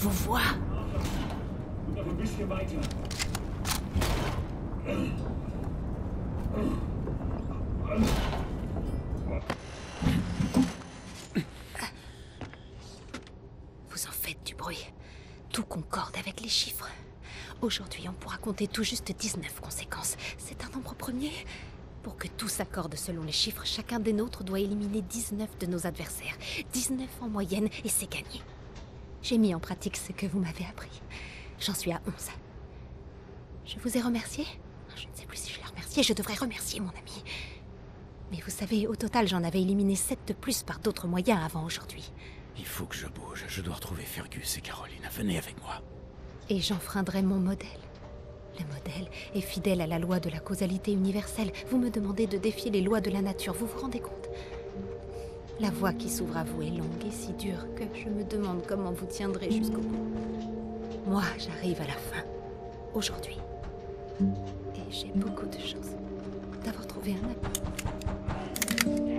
vous vois. Vous en faites du bruit. Tout concorde avec les chiffres. Aujourd'hui, on pourra compter tout juste 19 conséquences. C'est un nombre premier. Pour que tout s'accorde selon les chiffres, chacun des nôtres doit éliminer 19 de nos adversaires. 19 en moyenne, et c'est gagné. J'ai mis en pratique ce que vous m'avez appris. J'en suis à 11. Je vous ai remercié? Je ne sais plus si je l'ai remercié, je devrais remercier mon ami. Mais vous savez, au total, j'en avais éliminé 7 de plus par d'autres moyens avant aujourd'hui. Il faut que je bouge, je dois retrouver Fergus et Caroline. Venez avec moi. Et j'enfreindrai mon modèle. Le modèle est fidèle à la loi de la causalité universelle. Vous me demandez de défier les lois de la nature, vous vous rendez compte? La voie qui s'ouvre à vous est longue et si dure que je me demande comment vous tiendrez jusqu'au bout. Moi, j'arrive à la fin. Aujourd'hui. Et j'ai beaucoup de chance d'avoir trouvé un ami.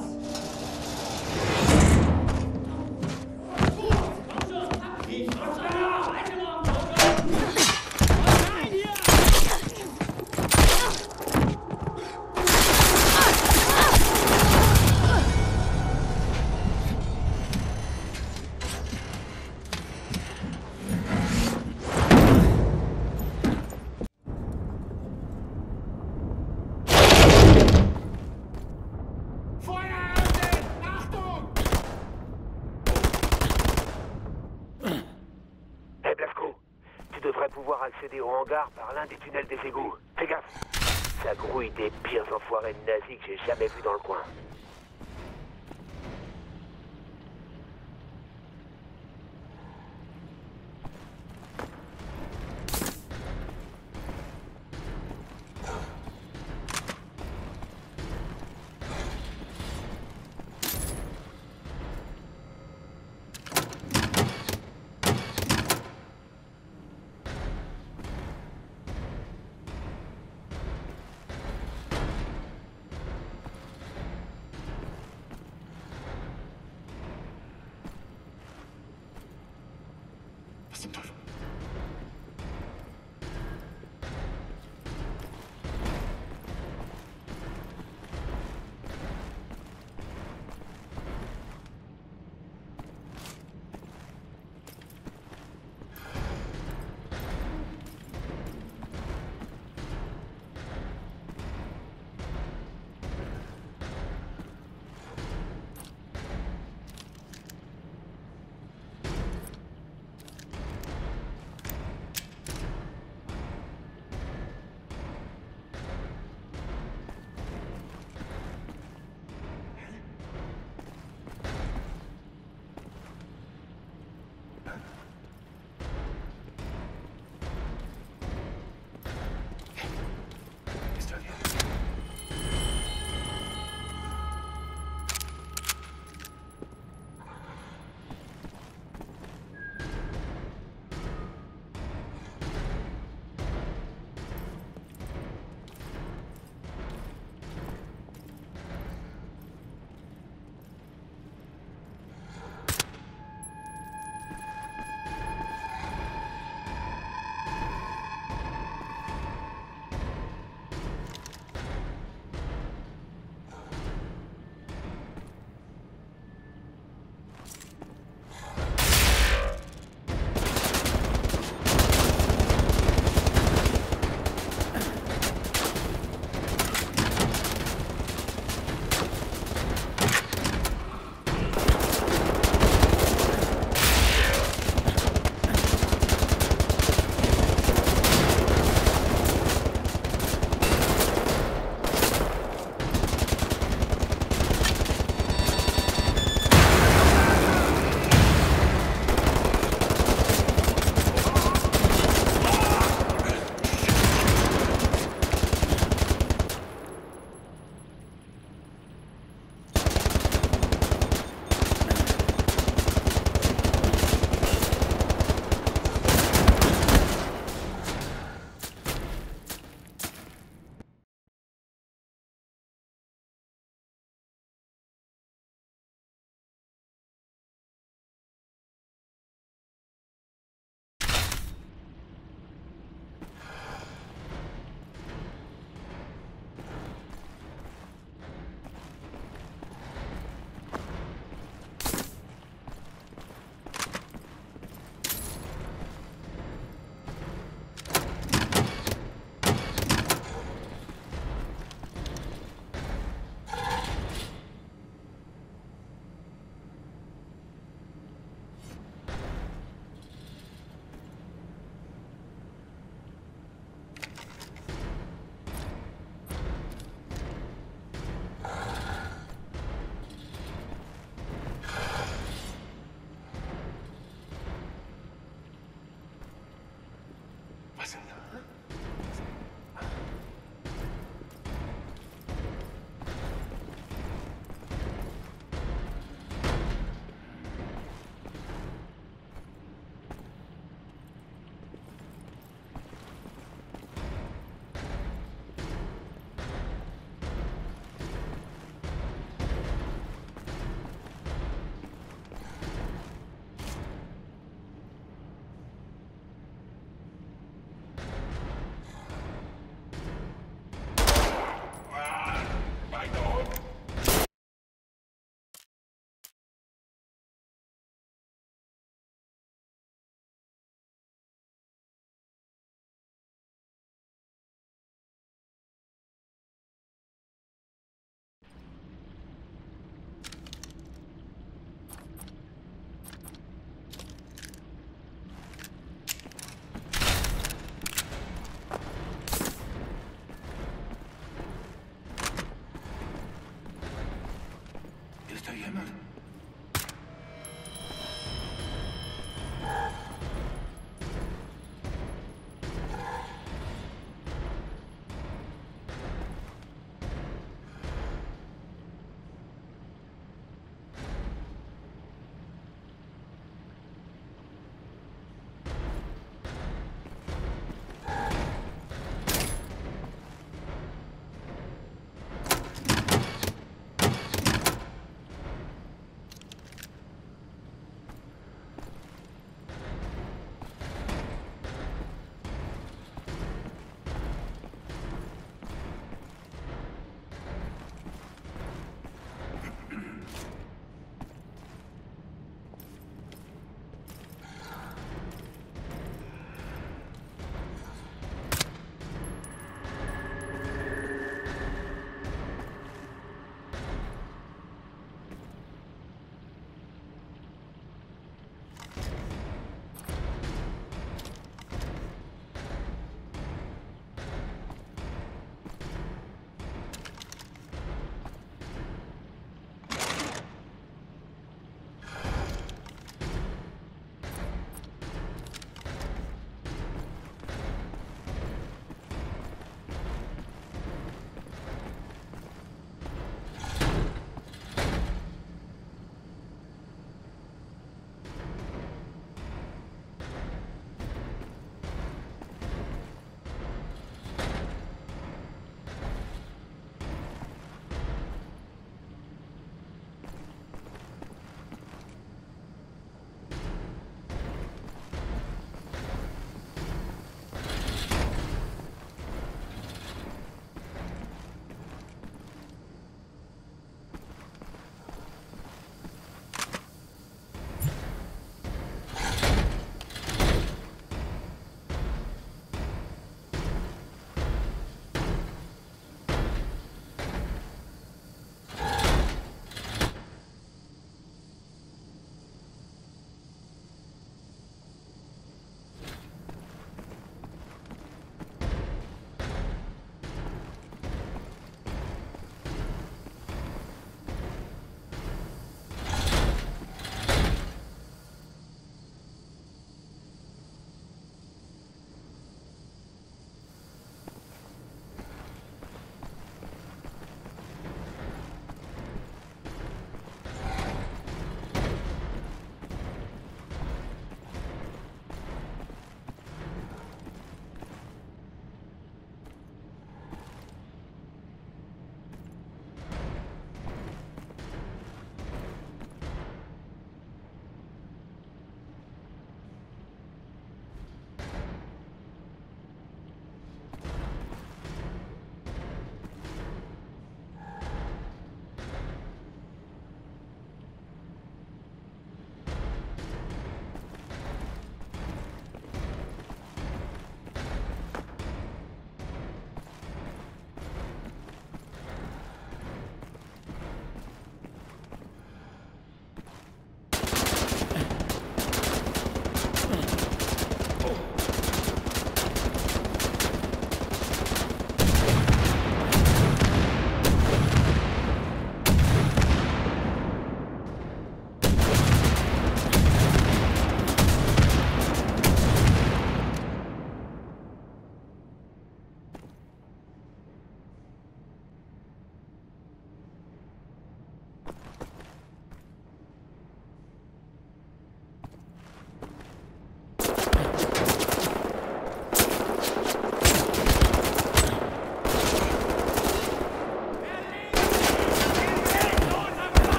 Accéder au hangar par l'un des tunnels des égouts. Fais gaffe. Ça grouille des pires enfoirés de nazis que j'ai jamais vus dans le coin.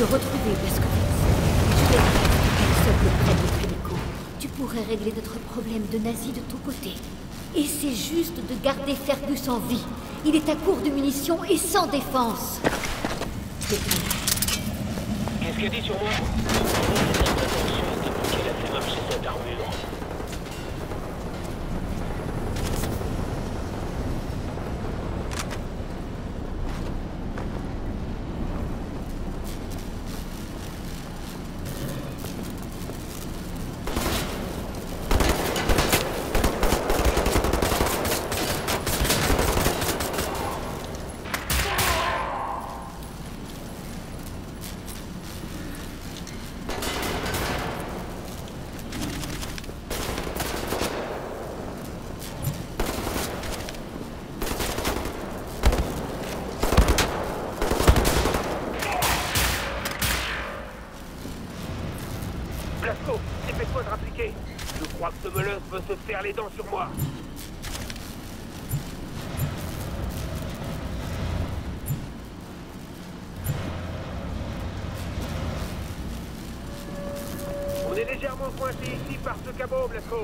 retrouver, Blazkowicz. Tu es seul le prêtre de Trélico. Tu pourrais régler notre problème de nazis de ton côté. Et c'est juste de garder Fergus en vie. Il est à court de munitions et sans défense. Qu'est-ce qu'elle dit sur moi? Attention depuis qu'elle a fait marcher cette armure. Blasco, dépêche-toi de rappliquer. Je crois que ce meuleuse veut se faire les dents sur moi. On est légèrement coincé ici par ce cabot, Blasco.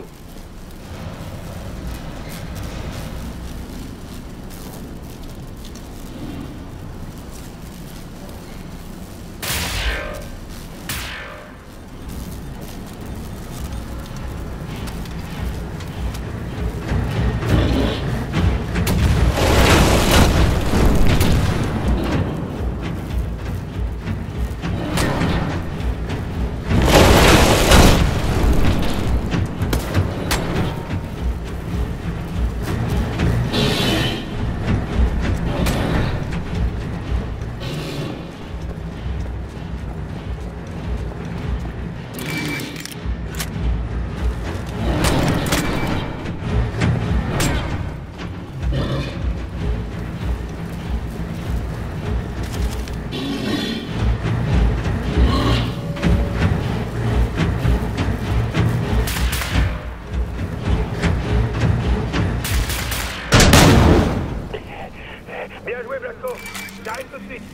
Bien joué, Blasco. J'arrive tout de suite.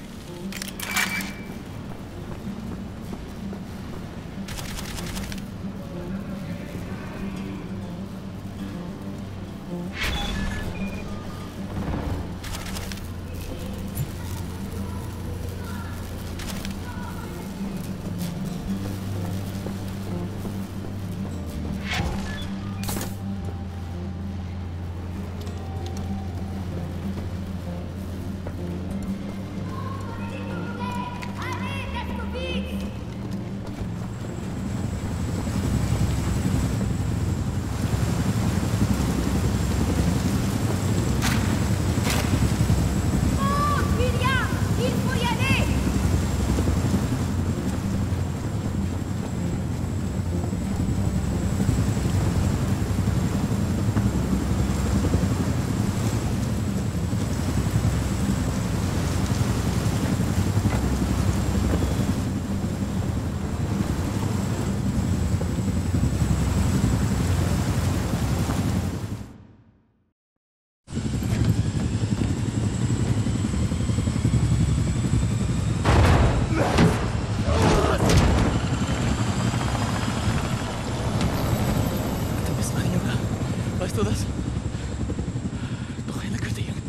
Weißt du das? Doch eine gute Junge.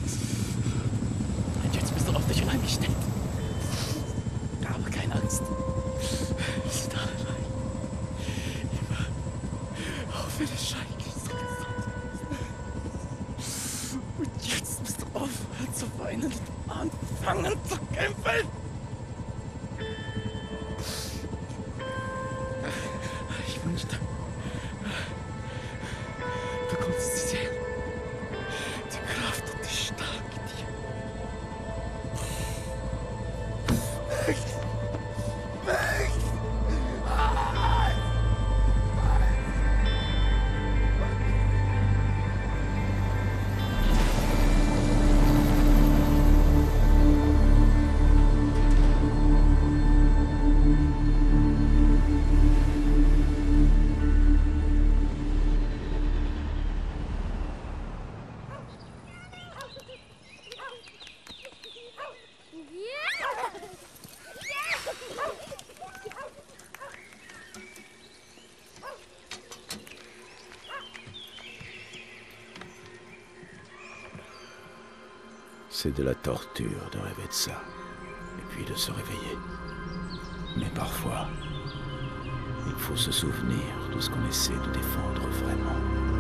Und jetzt bist du auf dich allein gestellt. Aber keine Angst. Wir sind alle allein. Immer. Auch wenn es schrecklich so gesagt. Und jetzt musst du aufhören zu weinen und anfangen zu kämpfen. Ich wünschte, du konntest sie sehen. Die Kraft und die Stärke, die... C'est de la torture de rêver de ça, et puis de se réveiller. Mais parfois, il faut se souvenir de ce qu'on essaie de défendre vraiment.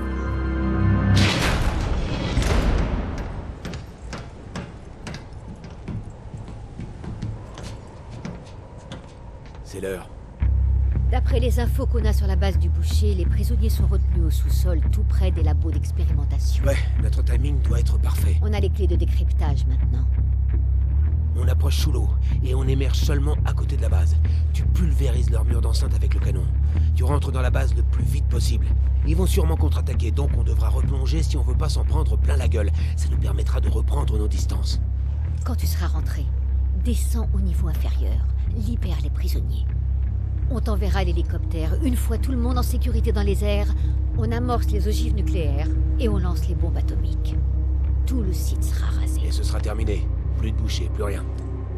C'est l'heure. D'après les infos qu'on a sur la base du boucher, les prisonniers sont retenus au sous-sol, tout près des labos d'expérimentation. Ouais, notre timing doit être parfait. On a les clés de décryptage maintenant. On approche sous l'eau, et on émerge seulement à côté de la base. Tu pulvérises leur mur d'enceinte avec le canon. Tu rentres dans la base le plus vite possible. Ils vont sûrement contre-attaquer, donc on devra replonger si on veut pas s'en prendre plein la gueule. Ça nous permettra de reprendre nos distances. Quand tu seras rentré, descends au niveau inférieur, libère les prisonniers. On t'enverra l'hélicoptère. Une fois tout le monde en sécurité dans les airs, on amorce les ogives nucléaires et on lance les bombes atomiques. Tout le site sera rasé. Et ce sera terminé. Plus de bouchers, plus rien.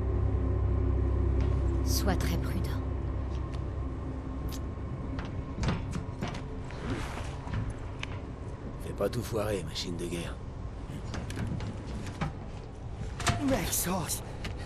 Sois très prudent. Fais pas tout foirer, machine de guerre. Maxos!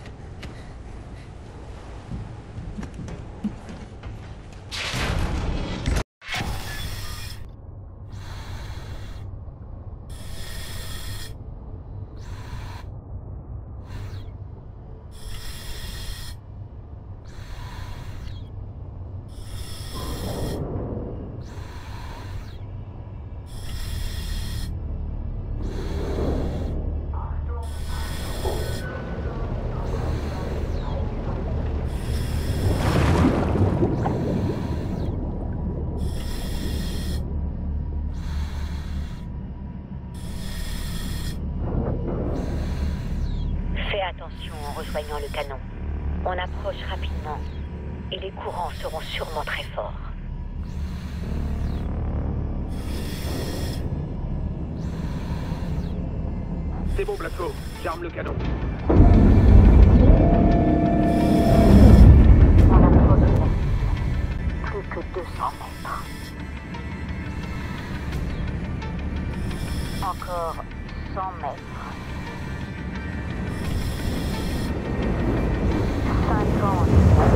Attention en rejoignant le canon. On approche rapidement et les courants seront sûrement très forts. C'est bon, Blasco. J'arme le canon. On approche la cible. Plus que 200 mètres. Encore 100 mètres. 50.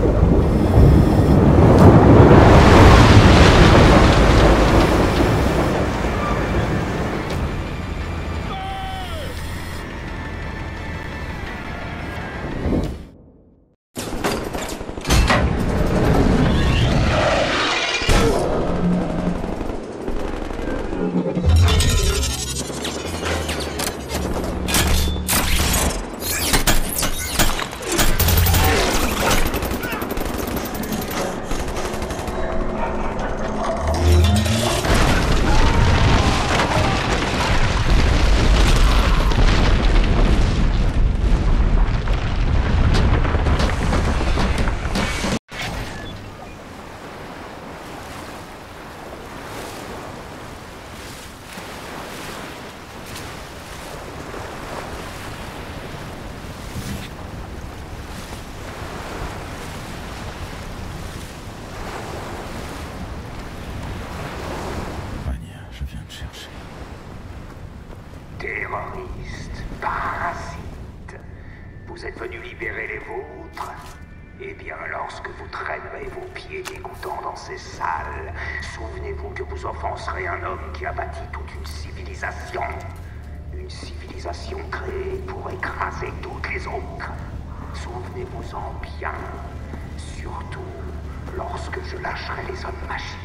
Terroristes, parasites, vous êtes venus libérer les vôtres? Eh bien, lorsque vous traînerez vos pieds dégoûtants dans ces salles, souvenez-vous que vous offenserez un homme qui a bâti toute une civilisation. Une civilisation créée pour écraser toutes les autres. Souvenez-vous-en bien, surtout lorsque je lâcherai les hommes machines.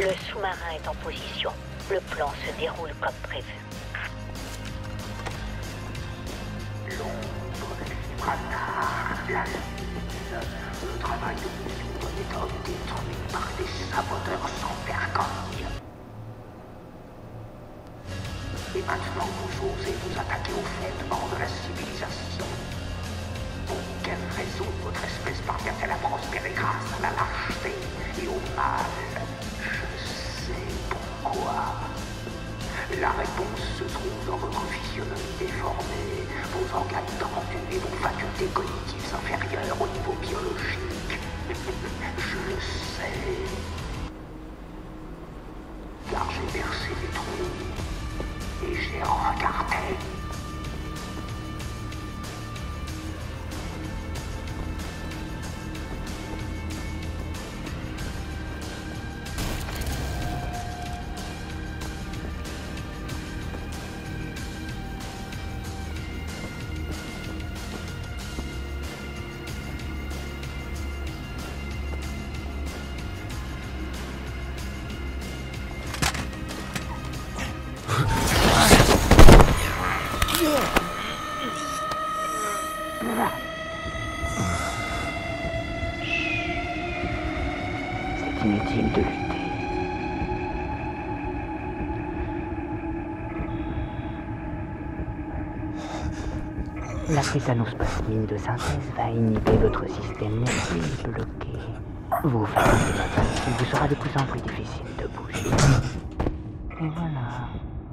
Le sous-marin est en position. Le plan se déroule comme prévu. Londres, Gibraltar, la Lune. Le travail de millions de méthodes détruit par des saboteurs sans vergogne. Et maintenant vous osez vous attaquer aux fondements de la civilisation. Pour quelle raison votre espèce parvient-elle à prospérer grâce à la lâcheté et au mal? Je sais pourquoi. La réponse se trouve dans votre physionomie déformée, vos organes tendus et vos facultés cognitives inférieures au niveau biologique. Je le sais. Car j'ai percé des trous et j'ai regardé. C'est inutile de lutter. La tétanospasmine de synthèse va inhiber votre système nerveux bloqué. Vous fatiguez votre il vous sera de plus en plus difficile de bouger. Et voilà.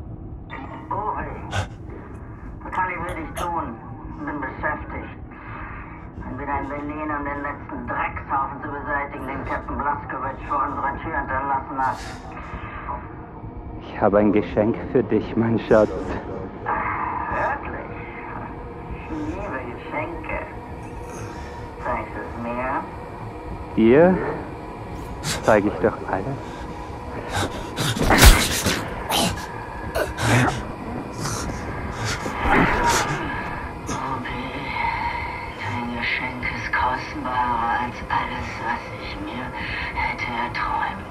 Was kann ich wirklich tun? Bin beschäftigt. Entweder in Berlin, um den letzten Dreckshaufen zu beseitigen, den Captain Blazkowicz vor unserer Tür hinterlassen hat. Ich habe ein Geschenk für dich, mein Schatz. Wirklich? Ich liebe Geschenke. Zeigst du es mir? Dir zeige ich doch alles. Dein Geschenk ist kostbarer als alles, was ich mir hätte erträumen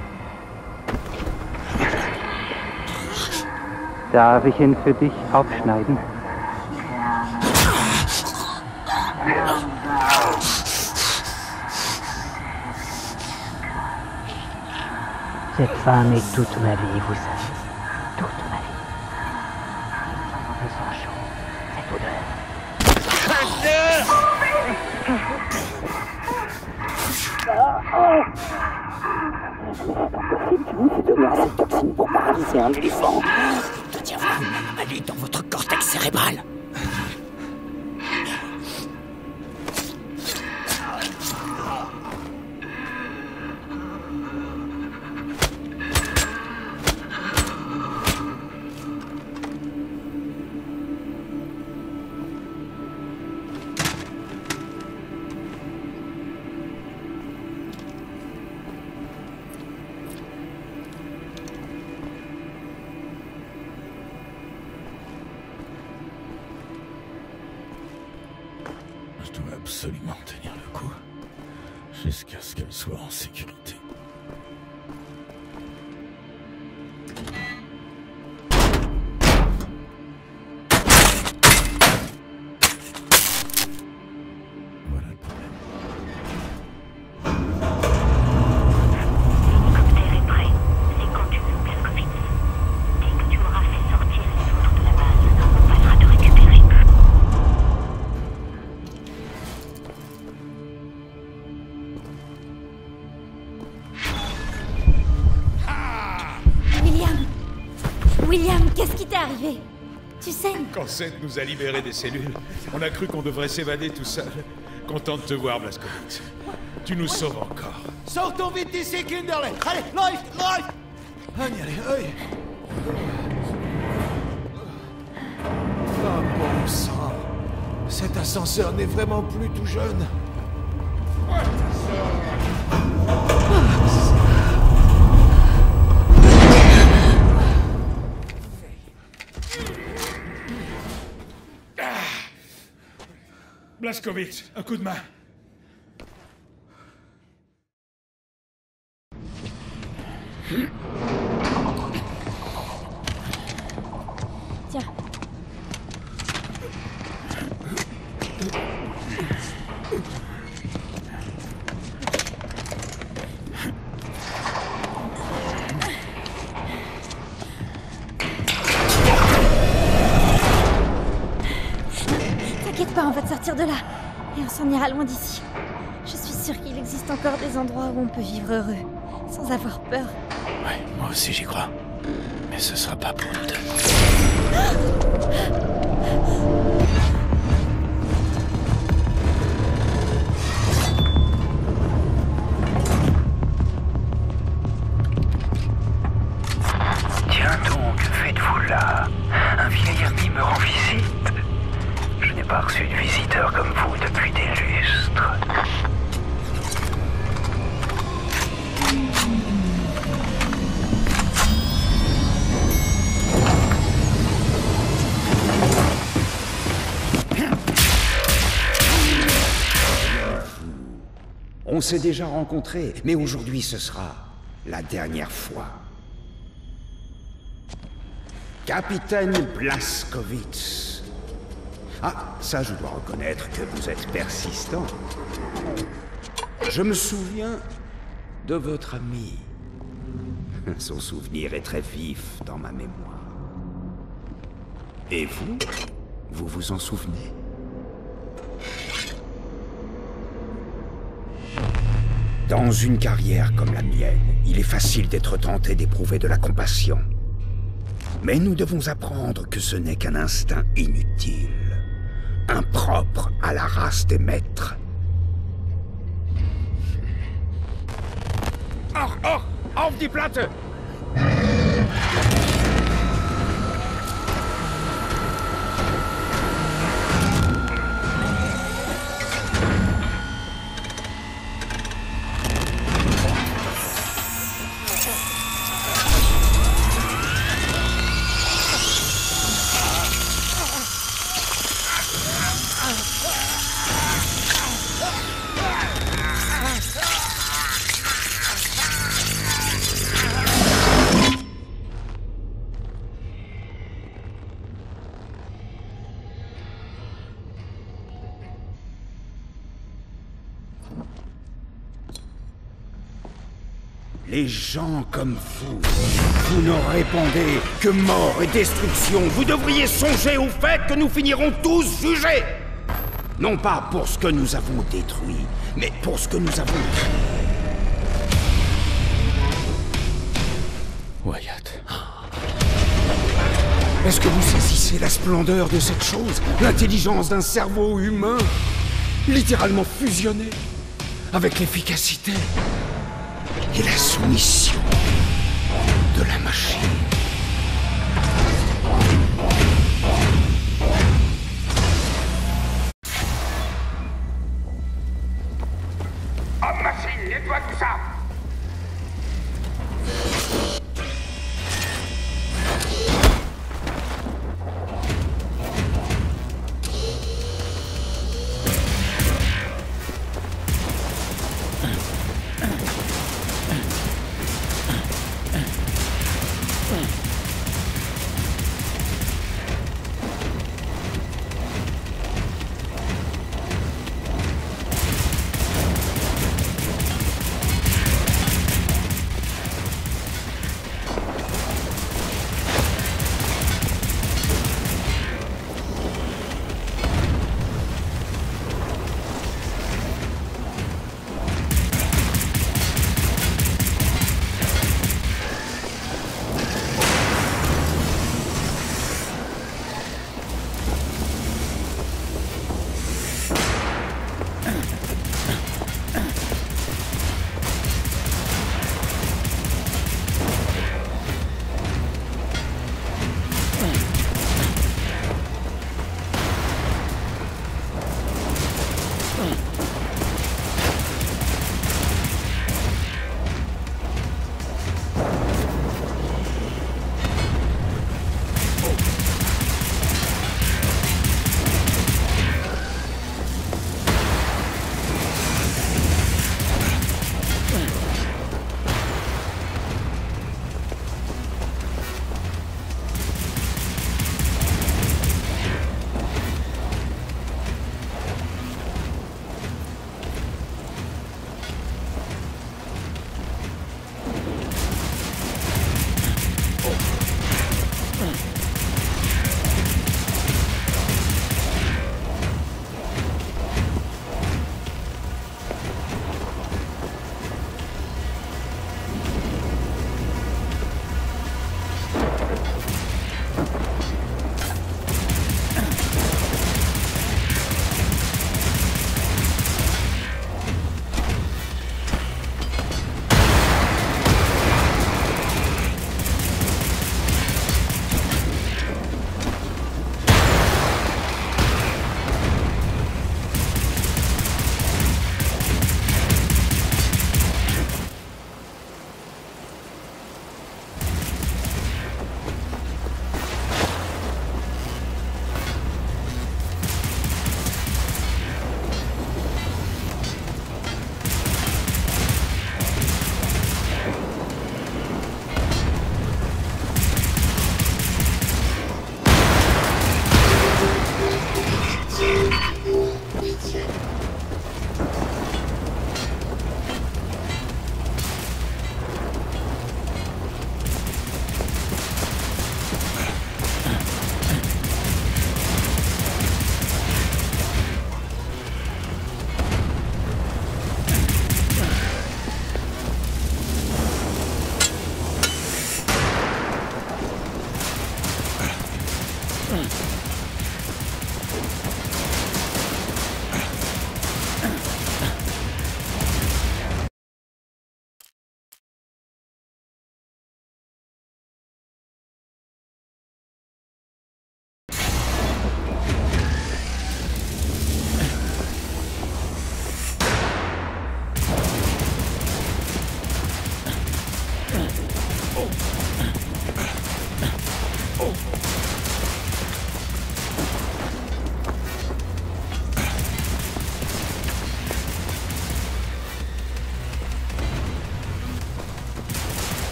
können. Darf ich ihn für dich aufschneiden? Cette femme est toute ma vie, vous savez. Toute ma vie. Je sens chaud. Cette odeur. Donnez à cette toxine pour paralyser un éléphant. Il doit y avoir une anomalie dans votre cortex cérébral. Je dois absolument tenir le coup, jusqu'à ce qu'elle soit en sécurité. Voilà le problème. L'hélicoptère est prêt. C'est quand tu veux, Blazkowicz. Dès que tu auras fait sortir les autres de la base, on passera te récupérer. William, qu'est-ce qui t'est arrivé? Tu saignes? Quand Seth nous a libérés des cellules, on a cru qu'on devrait s'évader tout seul. Content de te voir, Blazkowicz. Tu nous sauves encore. Sortons vite d'ici, Kinderley. Allez, läuft, läuft. Allez. Oh bon sang. Cet ascenseur n'est vraiment plus tout jeune. Blazkowicz, un coup de main. T'inquiète pas, on va te sortir de là. Et on s'en ira loin d'ici. Je suis sûre qu'il existe encore des endroits où on peut vivre heureux, sans avoir peur. Ouais, moi aussi j'y crois. Mais ce sera pas pour nous deux. Tiens donc, faites-vous là? Un vieil ami me rend visite. Je n'ai pas reçu de visiteur comme vous depuis des lustres. On s'est déjà rencontrés, mais aujourd'hui ce sera la dernière fois. Capitaine Blazkowicz. Ah, ça je dois reconnaître que vous êtes persistant. Je me souviens de votre ami. Son souvenir est très vif dans ma mémoire. Et vous? Vous vous en souvenez? Dans une carrière comme la mienne, il est facile d'être tenté d'éprouver de la compassion. Mais nous devons apprendre que ce n'est qu'un instinct inutile, impropre à la race des maîtres. Auf die Platte! Les gens comme vous ne répondez que mort et destruction. Vous devriez songer au fait que nous finirons tous jugés. Non pas pour ce que nous avons détruit, mais pour ce que nous avons créé. Wyatt. Est-ce que vous saisissez la splendeur de cette chose? L'intelligence d'un cerveau humain, littéralement fusionné, avec l'efficacité et la soumission de la machine. Homme machine, nettoie tout ça!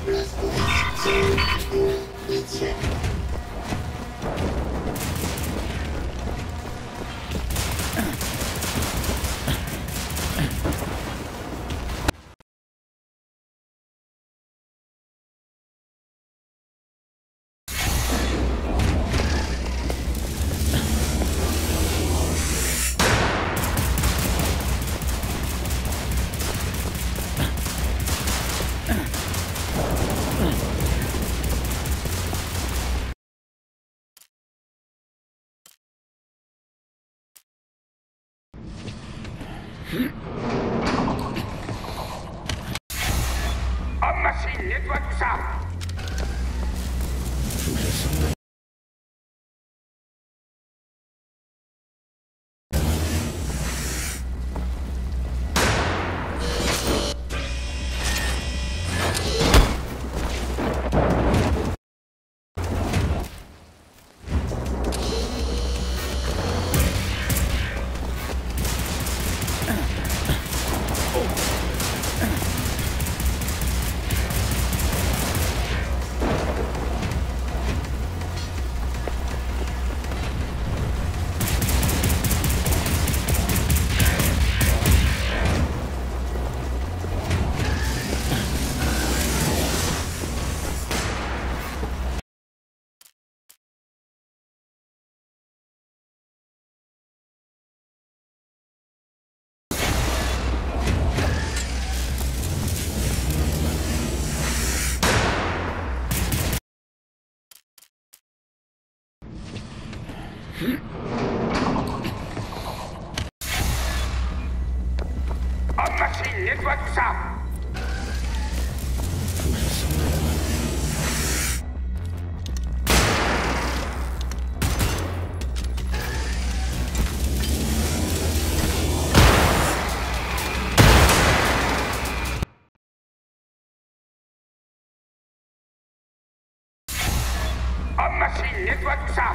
Homme machine, nettoie tout ça! Homme machine, nettoie tout ça! Homme machine, nettoie tout ça!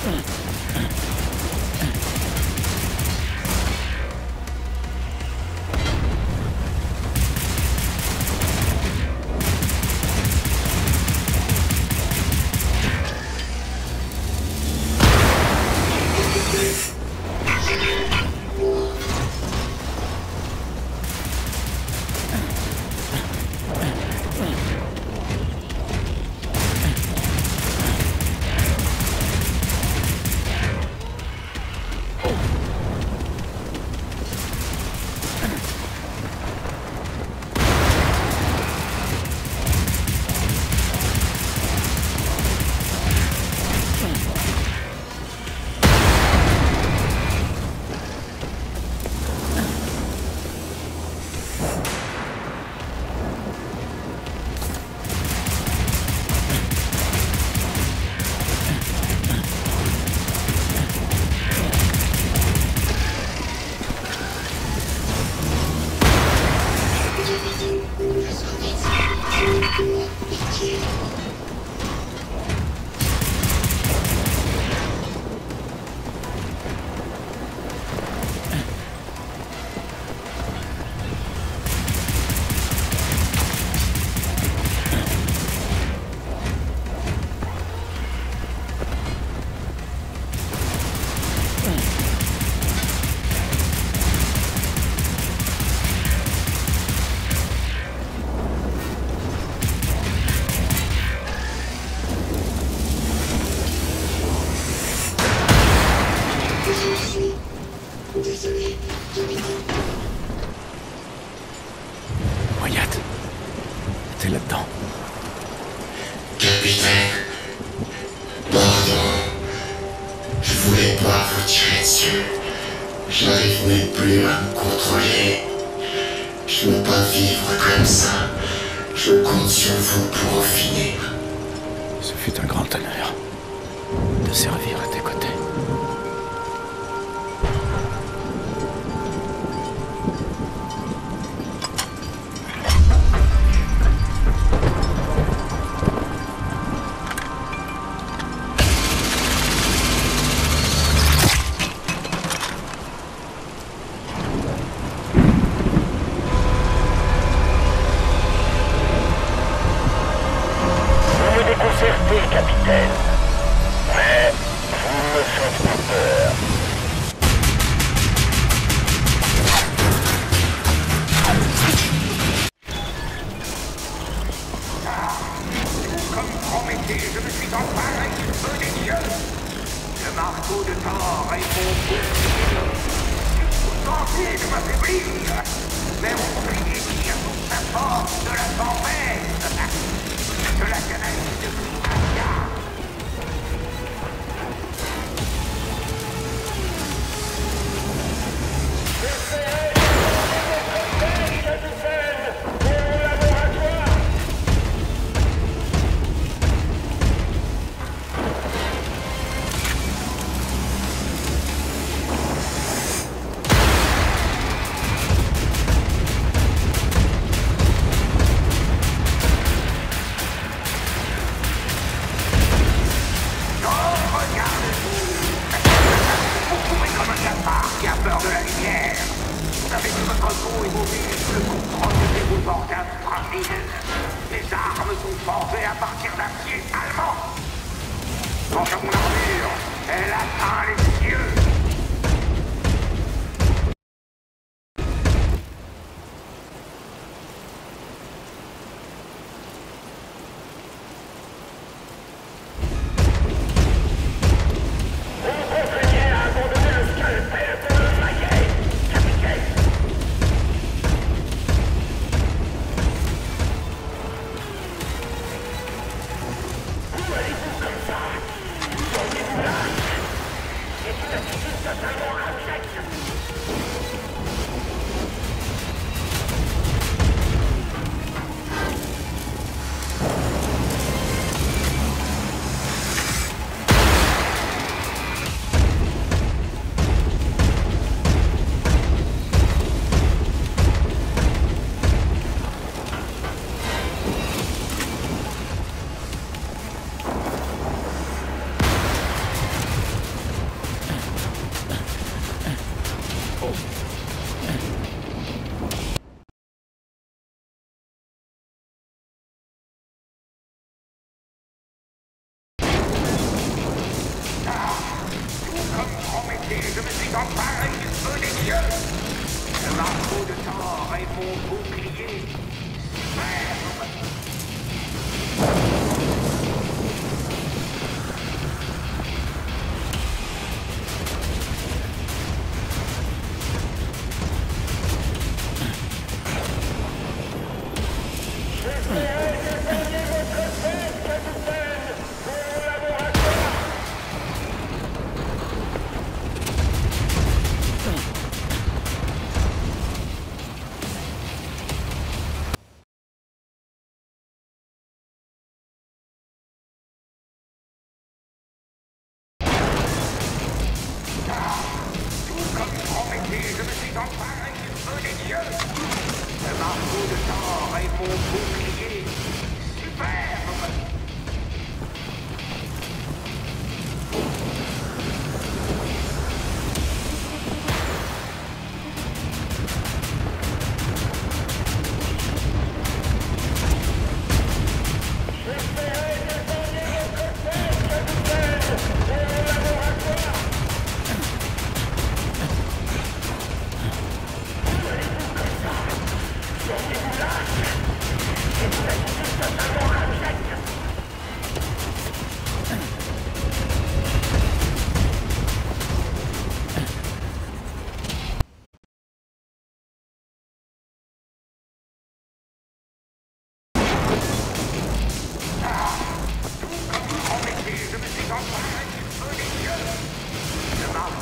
Wyatt, t'es là-dedans. Capitaine, pardon. Je voulais pas vous tirer dessus. J'arrive même plus à me contrôler. Je veux pas vivre comme ça. Je compte sur vous pour en finir. Ce fut un grand honneur de servir à tes côtés. Capitaine, mais vous me faites pas peur. Comme Prométhée, je me suis emparé du feu des dieux. Le marteau de Thor est mon bouclier. Vous tentez de m'affaiblir, mais mon bouclier tire toute sa force de la tempête. De la canaille de Britannia. Les armes sont formées à partir d'acier allemand. Quant à mon armure, elle atteint les cieux.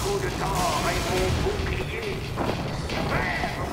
marteau de Thor et mon bouclier superbe.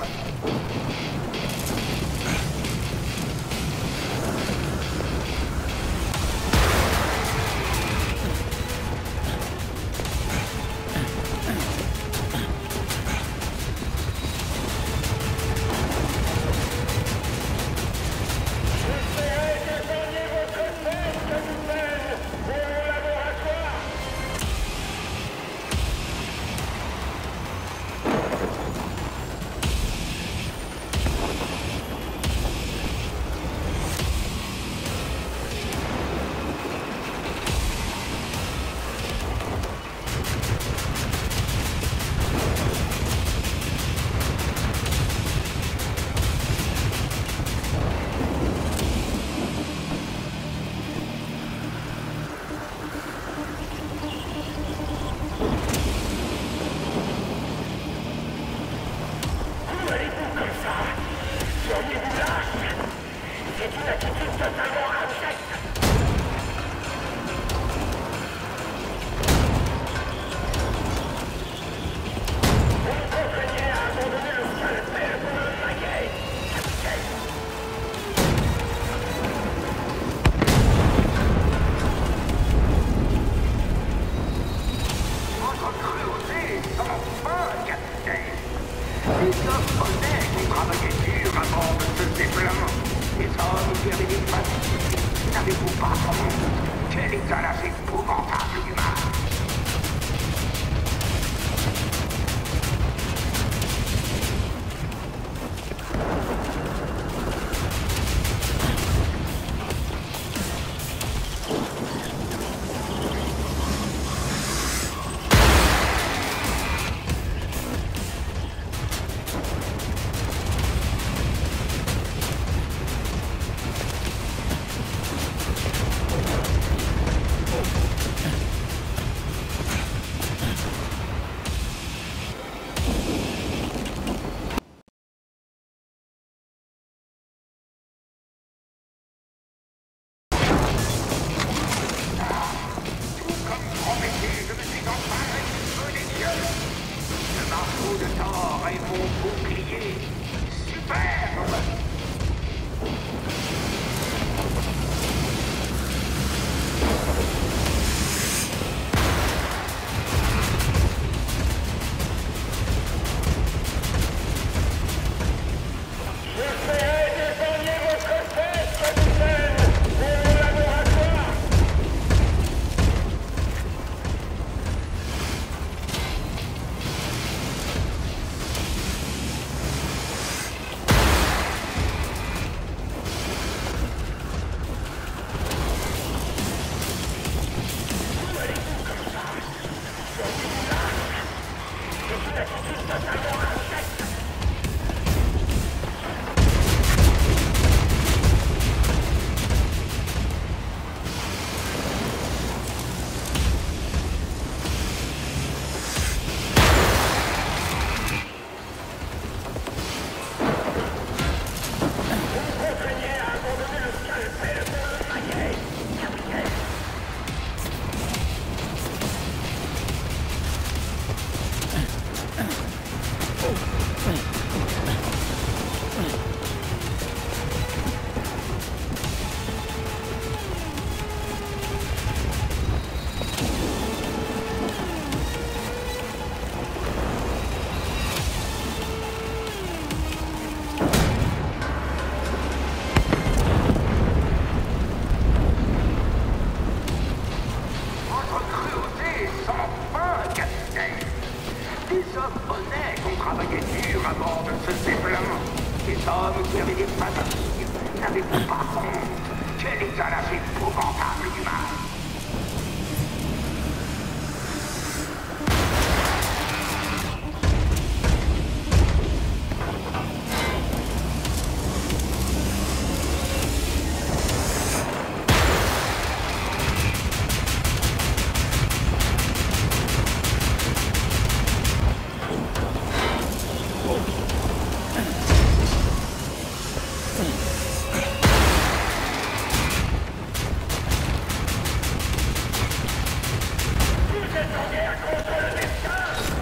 Vous êtes en guerre contre le destin!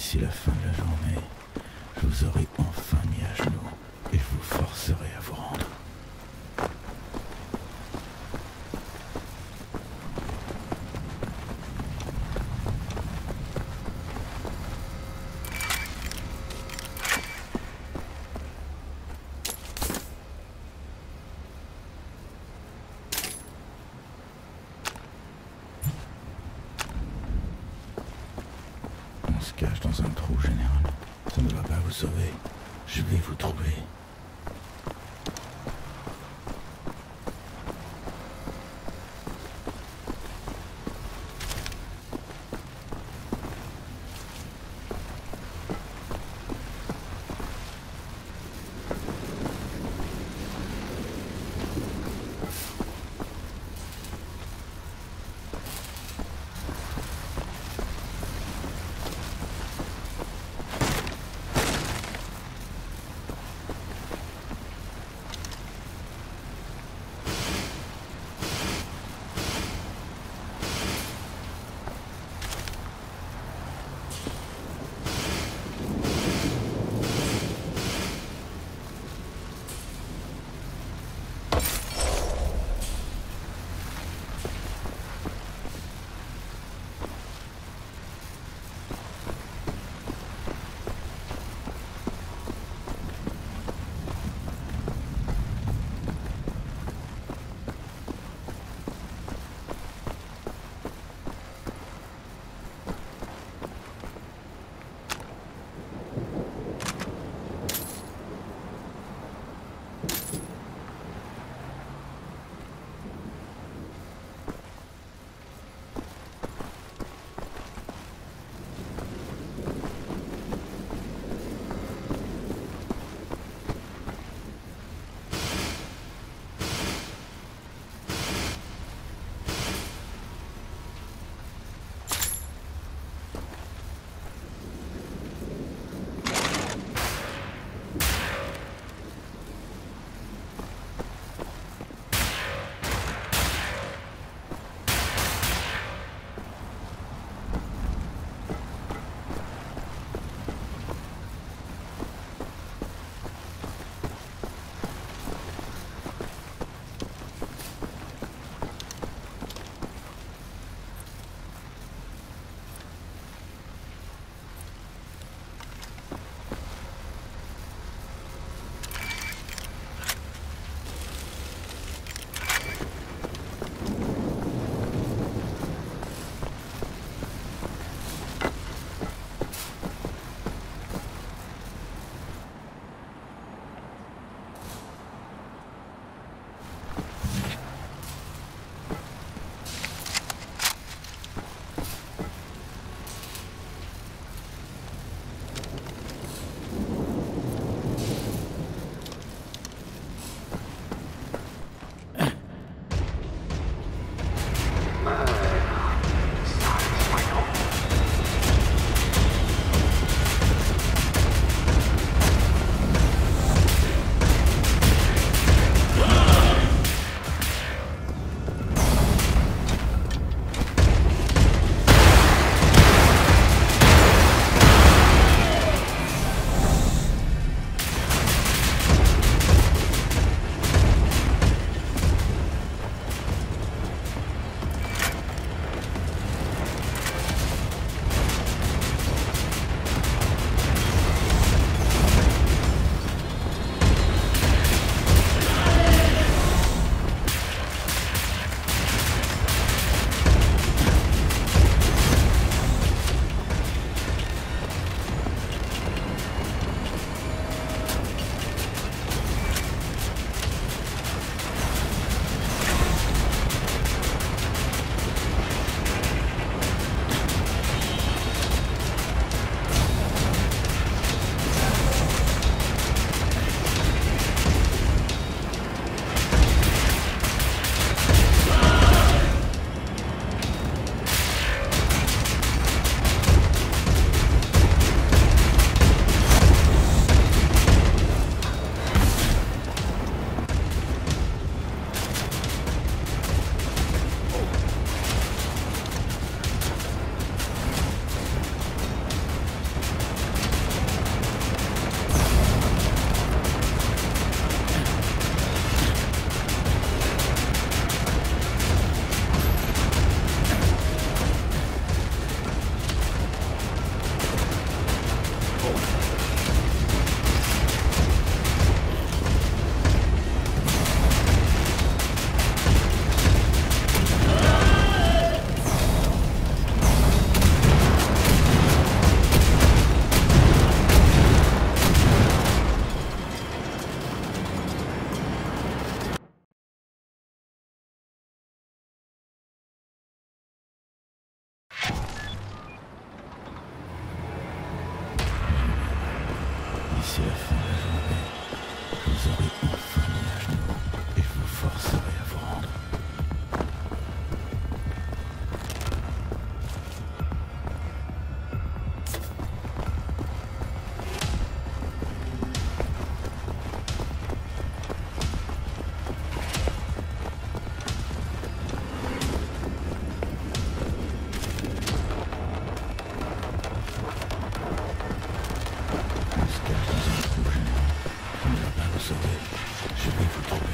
d'ici la fin de la journée, je vous aurai enfin mis à genoux et je vous forcerai à vous rendre. On se cache dans un trou, général. Ça ne va pas vous sauver. Je vais vous trouver. D'ici la fin de la journée, vous aurez enfin mis à genoux et je vous forcerai à vous rendre. Je vais vous trouver.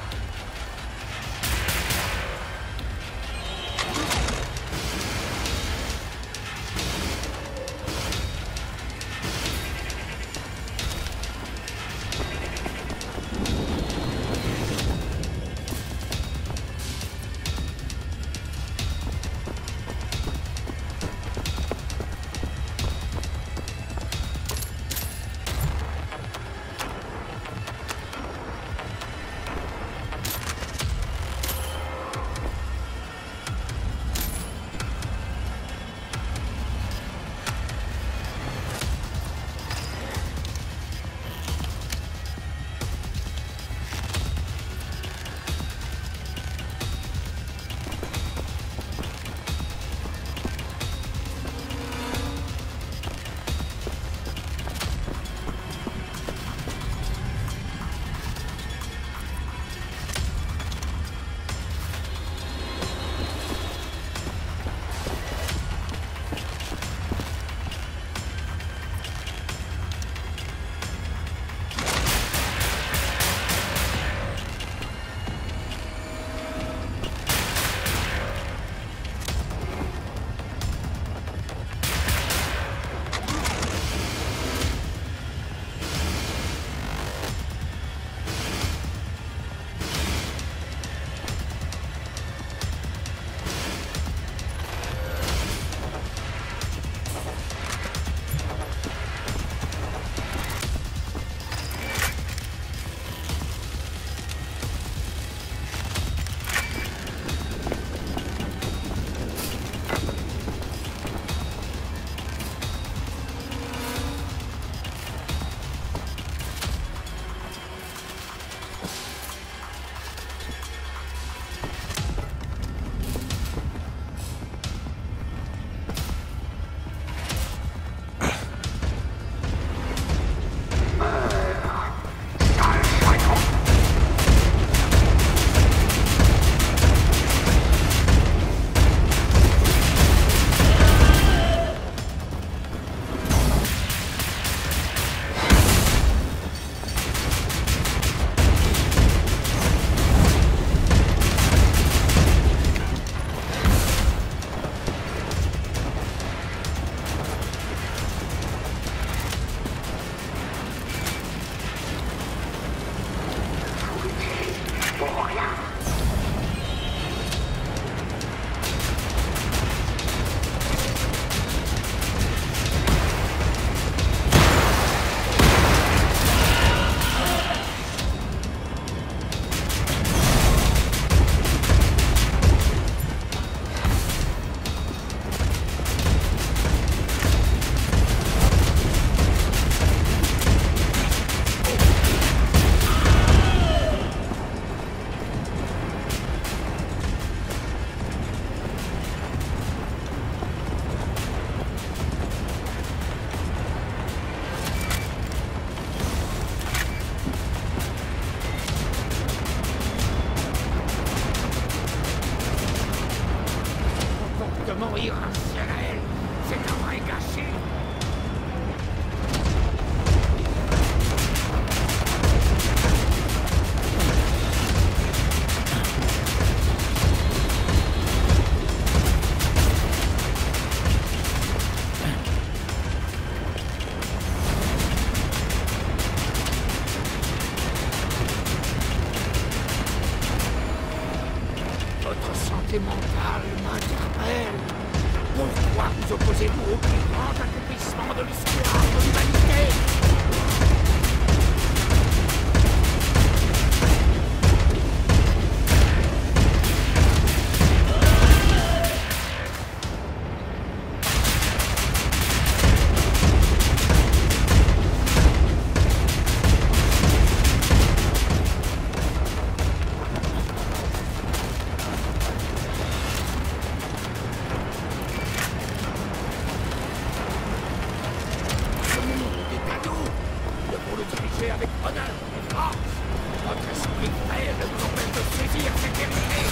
irrationnel. C'est un vrai gâchis. Votre santé mentale m'interpelle. Pourquoi vous opposez-vous au plus grand accomplissement de l'histoire de l'humanité ? combattez avec honneur et force. Votre esprit faible vous empêche de saisir cette vérité.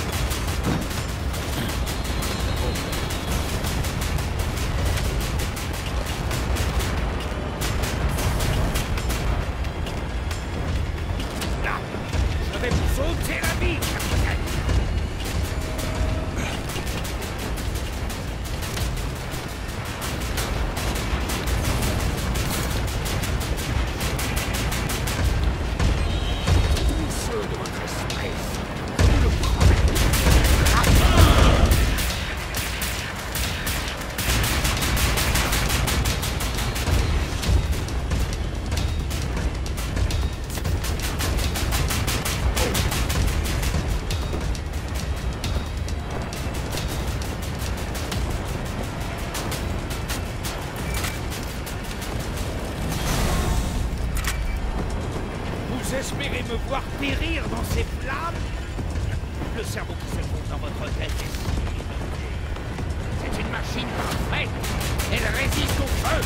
Là, je vais vous ôter la vie, capitaine. Espérez me voir périr dans ces flammes? Le cerveau qui se trouve dans votre tête est si limité. C'est une machine parfaite. Elle résiste au feu.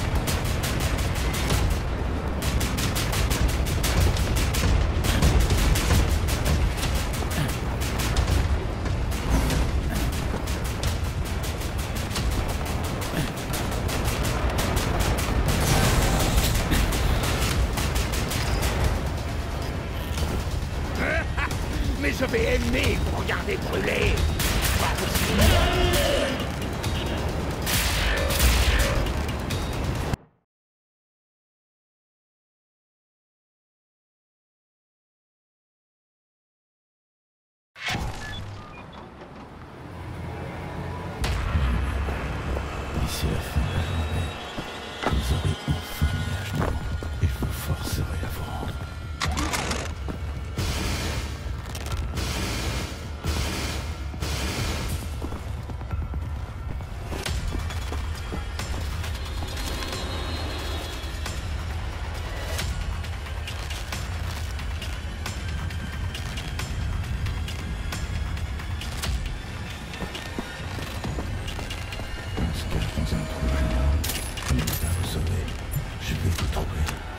Mais je vais aimer vous regarder brûler. Pas aussi. D'ici la fin de la journée, vous aurez enfin mis à genoux et je vous forcerai à vous rendre. On se cache dans un trou géant. Il va vous sauver. Je vais vous trouver.